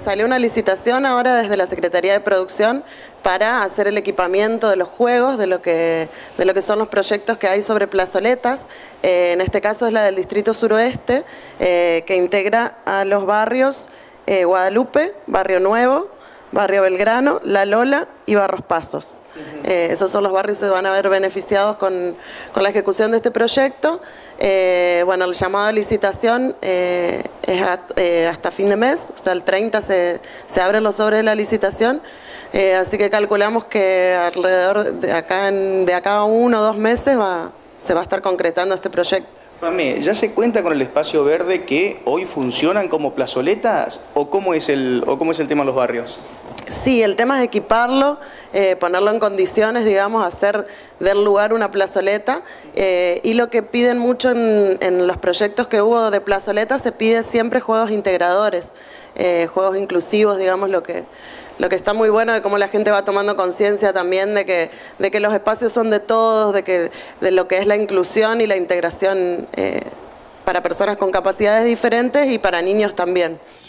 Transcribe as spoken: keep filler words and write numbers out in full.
salió una licitación ahora desde la Secretaría de Producción para hacer el equipamiento de los juegos, de lo que, de lo que son los proyectos que hay sobre plazoletas. Eh, en este caso es la del Distrito Suroeste, eh, que integra a los barrios eh, Guadalupe, Barrio Nuevo, Barrio Belgrano, La Lola y Barros Pasos. Uh-huh. eh, esos son los barrios que se van a ver beneficiados con, con la ejecución de este proyecto. Eh, bueno, el llamado a licitación eh, es a, eh, hasta fin de mes, o sea, el treinta se, se abren los sobres de la licitación, eh, así que calculamos que alrededor de acá, en, de acá a uno o dos meses va, se va a estar concretando este proyecto. Pame, ¿ya se cuenta con el espacio verde que hoy funcionan como plazoletas o cómo es el, o cómo es el tema de los barrios? Sí, el tema es equiparlo, eh, ponerlo en condiciones, digamos, hacer del lugar una plazoleta, eh, y lo que piden mucho en, en los proyectos que hubo de plazoleta, se pide siempre juegos integradores, eh, juegos inclusivos, digamos, lo que, lo que está muy bueno de cómo la gente va tomando conciencia también de que, de que los espacios son de todos, de, que, de lo que es la inclusión y la integración eh, para personas con capacidades diferentes y para niños también.